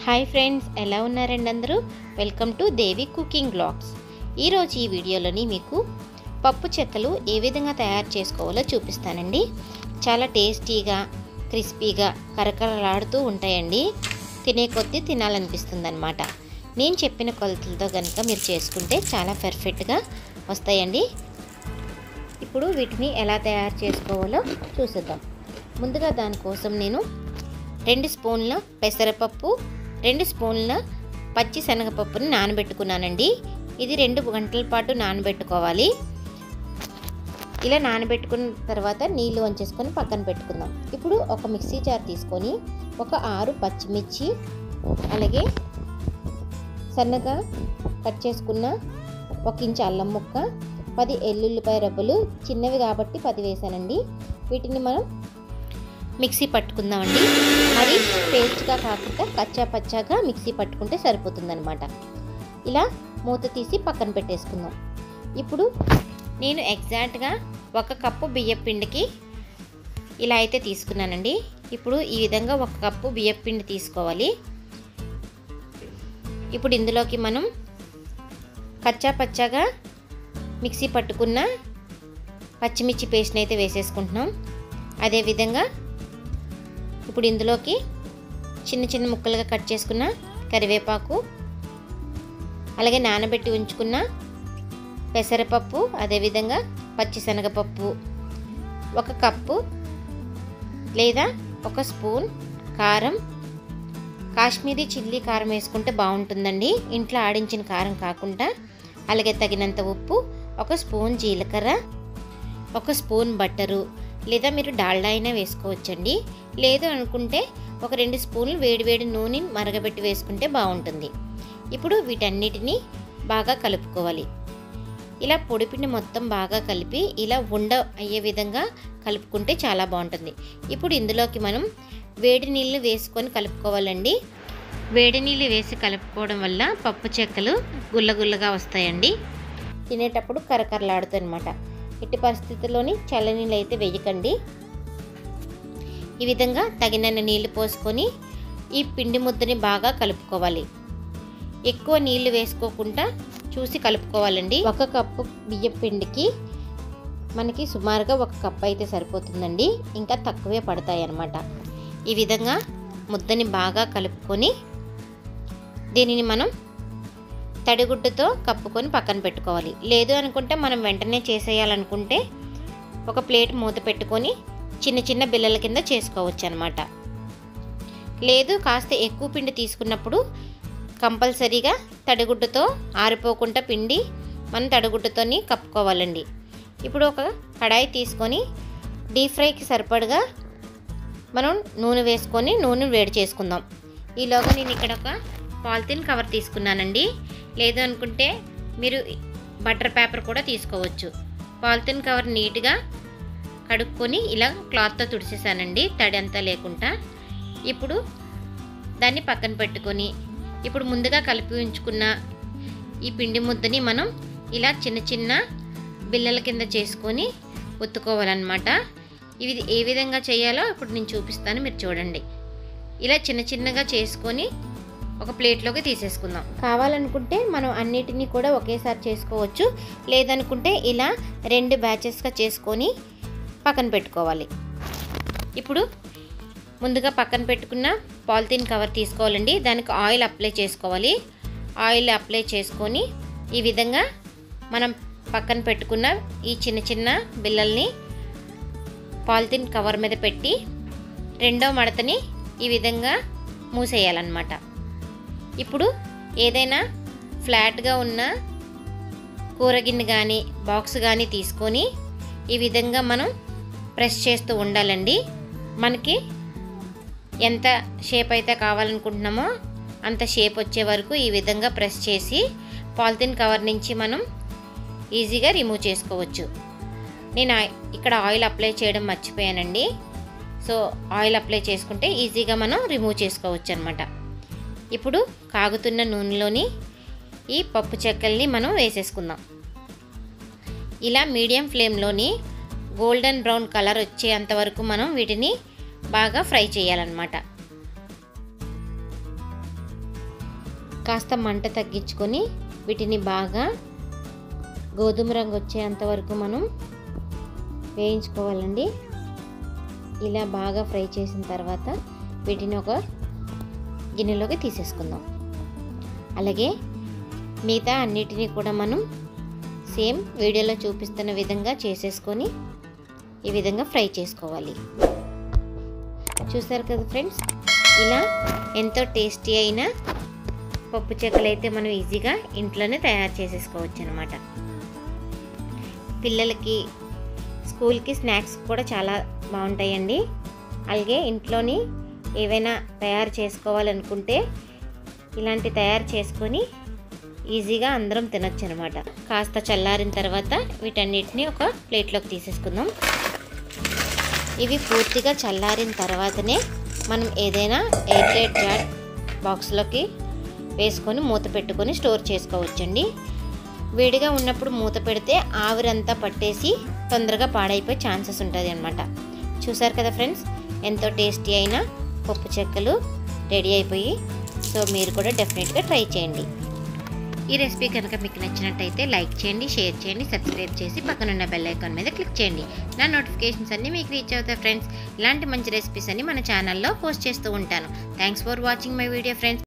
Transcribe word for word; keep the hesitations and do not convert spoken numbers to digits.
Hi friends, ఎలా ఉన్నారండి అందరూ? Welcome to Devi cooking blogs. ఈరోజు ఈ వీడియోలోని మీకు పప్పు చెక్కలు ఏ విధంగా తయారు చేసుకోవాలో చూపిస్తానండి. చాలా టేస్టీగా, క్రిస్పీగా, కరకరలాడుతూ ఉంటాయండి. తినే కొద్దీ తినాలనిపిస్తుంది అనమాట. నేను చెప్పిన కొలతలతో కనుక మీరు చేసుకుంటే చాలా పర్ఫెక్ట్గా వస్తాయండి. ఇప్పుడు వీటిని ఎలా తయారు చేసుకోవాలో చూసేద్దాం. ముందుగా దానికోసం నేను రెండు స్పూన్ల పెసరపప్పు, రెండు స్పూన్ల పచ్చి శనగపప్పుని నానబెట్టుకున్నానండి. ఇది రెండు గంటల పాటు నానబెట్టుకోవాలి. ఇలా నానబెట్టుకున్న తర్వాత నీళ్లు వంచేసుకొని పక్కన పెట్టుకుందాం. ఇప్పుడు ఒక మిక్సీ జార్ తీసుకొని ఒక ఆరు పచ్చిమిర్చి, అలాగే సన్నగా కట్ చేసుకున్న ఒక ఇంచు అల్లం ముక్క, పది ఎల్లుల్లిపాయ రబ్బలు, చిన్నవి కాబట్టి పది వేసానండి. వీటిని మనం మిక్సీ పట్టుకుందామండి. మరి పేస్ట్గా కాకుండా కచ్చా పచ్చాగా మిక్సీ పట్టుకుంటే సరిపోతుందన్నమాట. ఇలా మూత తీసి పక్కన పెట్టేసుకుందాం. ఇప్పుడు నేను ఎగ్జాక్ట్గా ఒక కప్పు బియ్యం పిండికి ఇలా అయితే తీసుకున్నానండి. ఇప్పుడు ఈ విధంగా ఒక కప్పు బియ్యం పిండి తీసుకోవాలి. ఇప్పుడు ఇందులోకి మనం కచ్చా పచ్చాగా మిక్సీ పట్టుకున్న పచ్చిమిర్చి పేస్ట్ని అయితే వేసేసుకుంటున్నాం. అదేవిధంగా ఇప్పుడు ఇందులోకి చిన్న చిన్న ముక్కలుగా కట్ చేసుకున్న కరివేపాకు, అలాగే నానబెట్టి ఉంచుకున్న పెసరపప్పు, అదేవిధంగా పచ్చిశనగపప్పు, ఒక కప్పు లేదా ఒక స్పూన్ కారం, కాశ్మీరీ చిల్లీ కారం వేసుకుంటే బాగుంటుందండి, ఇంట్లో ఆడించిన కారం కాకుండా. అలాగే తగినంత ఉప్పు, ఒక స్పూన్ జీలకర్ర, ఒక స్పూన్ బట్టరు లేదా మీరు డాల్డా అయినా వేసుకోవచ్చండి. లేదు అనుకుంటే ఒక రెండు స్పూన్లు వేడివేడి నూనె మరగబెట్టి వేసుకుంటే బాగుంటుంది. ఇప్పుడు వీటన్నిటిని బాగా కలుపుకోవాలి. ఇలా పొడిపిండి మొత్తం బాగా కలిపి ఇలా ఉండ అయ్యే విధంగా కలుపుకుంటే చాలా బాగుంటుంది. ఇప్పుడు ఇందులోకి మనం వేడి నీళ్ళు వేసుకొని కలుపుకోవాలండి. వేడి నీళ్ళు వేసి కలుపుకోవడం వల్ల పప్పు చెక్కలు గుల్లగుల్లగా వస్తాయండి. తినేటప్పుడు కరకరలాడుతాయి అన్నమాట. ఎట్టి పరిస్థితుల్లోని చల్లనీళ్ళు అయితే వేయకండి. ఈ విధంగా తగినన్ని నీళ్లు పోసుకొని ఈ పిండి ముద్దని బాగా కలుపుకోవాలి. ఎక్కువ నీళ్లు వేసుకోకుండా చూసి కలుపుకోవాలండి. ఒక కప్పు బియ్యం పిండికి మనకి సుమారుగా ఒక కప్పు అయితే సరిపోతుందండి, ఇంకా తక్కువే పడతాయి అన్నమాట. ఈ విధంగా ముద్దని బాగా కలుపుకొని దీనిని మనం తడిగుడ్డతో కప్పుకొని పక్కన పెట్టుకోవాలి. లేదు అనుకుంటే మనం వెంటనే చేసేయాలనుకుంటే ఒక ప్లేట్ మూత పెట్టుకొని చిన్న చిన్న బిళ్ళల కింద చేసుకోవచ్చు అనమాట. లేదు కాస్త ఎక్కువ పిండి తీసుకున్నప్పుడు కంపల్సరీగా తడిగుడ్డతో ఆరిపోకుండా పిండి మనం తడిగుడ్డతోని కప్పుకోవాలండి. ఇప్పుడు ఒక కడాయి తీసుకొని డీప్ ఫ్రైకి సరిపడగా మనం నూనె వేసుకొని నూనె వేడి చేసుకుందాం. ఈలోగా నేను ఇక్కడ ఒక పాలిథిన్ కవర్ తీసుకున్నానండి. లేదు అనుకుంటే మీరు బటర్ పేపర్ కూడా తీసుకోవచ్చు. పాలిథిన్ కవర్ నీట్గా కడుక్కొని ఇలా క్లాత్తో తుడిచేసానండి, తడి అంతా లేకుండా. ఇప్పుడు దాన్ని పక్కన పెట్టుకొని ఇప్పుడు ముందుగా కలిపి ఉంచుకున్న ఈ పిండి ముద్దని మనం ఇలా చిన్న చిన్న బిళ్ళల కింద చేసుకొని ఒత్తుకోవాలన్నమాట. ఇవి ఏ విధంగా చేయాలో ఇప్పుడు నేను చూపిస్తాను, మీరు చూడండి. ఇలా చిన్న చిన్నగా చేసుకొని ఒక ప్లేట్లోకి తీసేసుకుందాం. కావాలనుకుంటే మనం అన్నిటినీ కూడా ఒకేసారి చేసుకోవచ్చు. లేదనుకుంటే ఇలా రెండు బ్యాచెస్గా చేసుకొని పక్కన పెట్టుకోవాలి. ఇప్పుడు ముందుగా పక్కన పెట్టుకున్న పాలిథిన్ కవర్ తీసుకోవాలండి. దానికి ఆయిల్ అప్లై చేసుకోవాలి. ఆయిల్ అప్లై చేసుకొని ఈ విధంగా మనం పక్కన పెట్టుకున్న ఈ చిన్న చిన్న బిళ్ళల్ని పాలిథిన్ కవర్ మీద పెట్టి రెండో మడతని ఈ విధంగా మూసేయాలన్నమాట. ఇప్పుడు ఏదైనా ఫ్లాట్గా ఉన్న కూరగిన్నె కానీ బాక్స్ కానీ తీసుకొని ఈ విధంగా మనం ప్రెస్ చేస్తూ ఉండాలండి. మనకి ఎంత షేప్ అయితే కావాలనుకుంటున్నామో అంత షేప్ వచ్చే వరకు ఈ విధంగా ప్రెస్ చేసి పాలిథిన్ కవర్ నుంచి మనం ఈజీగా రిమూవ్ చేసుకోవచ్చు. నేను ఇక్కడ ఆయిల్ అప్లై చేయడం మర్చిపోయానండి. సో ఆయిల్ అప్లై చేసుకుంటే ఈజీగా మనం రిమూవ్ చేసుకోవచ్చు అన్నమాట. ఇప్పుడు కాగుతున్న నూనెలోని ఈ పప్పు చెక్కల్ని మనం వేసేసుకుందాం. ఇలా మీడియం ఫ్లేమ్లోని గోల్డెన్ బ్రౌన్ కలర్ వచ్చేంత వరకు మనం వీటిని బాగా ఫ్రై చేయాలన్నమాట. కాస్త మంట తగ్గించుకొని వీటిని బాగా గోధుమ రంగు వచ్చేంత వరకు మనం వేయించుకోవాలండి. ఇలా బాగా ఫ్రై చేసిన తర్వాత వీటిని ఒక గిన్నెలోకి తీసేసుకుందాం. అలాగే మిగతా అన్నిటినీ కూడా మనం సేమ్ వీడియోలో చూపిస్తున్న విధంగా చేసేసుకొని ఈ విధంగా ఫ్రై చేసుకోవాలి. చూసారు కదా ఫ్రెండ్స్, ఇలా ఎంతో టేస్టీ అయిన పప్పు చెక్కలు అయితే మనం ఈజీగా ఇంట్లోనే తయారు చేసేసుకోవచ్చు అన్నమాట. పిల్లలకి స్కూల్కి స్నాక్స్ కూడా చాలా బాగుంటాయండి. అలాగే ఇంట్లోని ఏవైనా తయారు చేసుకోవాలనుకుంటే ఇలాంటి తయారు చేసుకొని ఈజీగా అందరం తినొచ్చు అనమాట. కాస్త చల్లారిన తర్వాత వీటన్నిటిని ఒక ప్లేట్లోకి తీసేసుకుందాం. ఇవి పూర్తిగా చల్లారిన తర్వాతనే మనం ఏదైనా ఎయిర్ టైట్ జార్ బాక్స్లోకి వేసుకొని మూత పెట్టుకొని స్టోర్ చేసుకోవచ్చండి. వేడిగా ఉన్నప్పుడు మూత పెడితే ఆవిరంతా పట్టేసి తొందరగా పాడైపోయే ఛాన్సెస్ ఉంటుంది అనమాట. చూసారు కదా ఫ్రెండ్స్, ఎంతో టేస్టీ అయిన పప్పు చెక్కలు రెడీ అయిపోయి. సో మీరు కూడా డెఫినెట్గా ట్రై చేయండి. ఈ రెసిపీ కనుక మీకు నచ్చినట్టయితే లైక్ చేయండి, షేర్ చేయండి, సబ్స్క్రైబ్ చేసి పక్కనున్న బెల్ ఐకాన్ మీద క్లిక్ చేయండి. నా నోటిఫికేషన్స్ అన్నీ మీకు రీచ్ అవుతాయి ఫ్రెండ్స్. ఇలాంటి మంచి రెసిపీస్ అన్ని మన ఛానల్లో పోస్ట్ చేస్తూ ఉంటాను. Thanks for watching my video friends.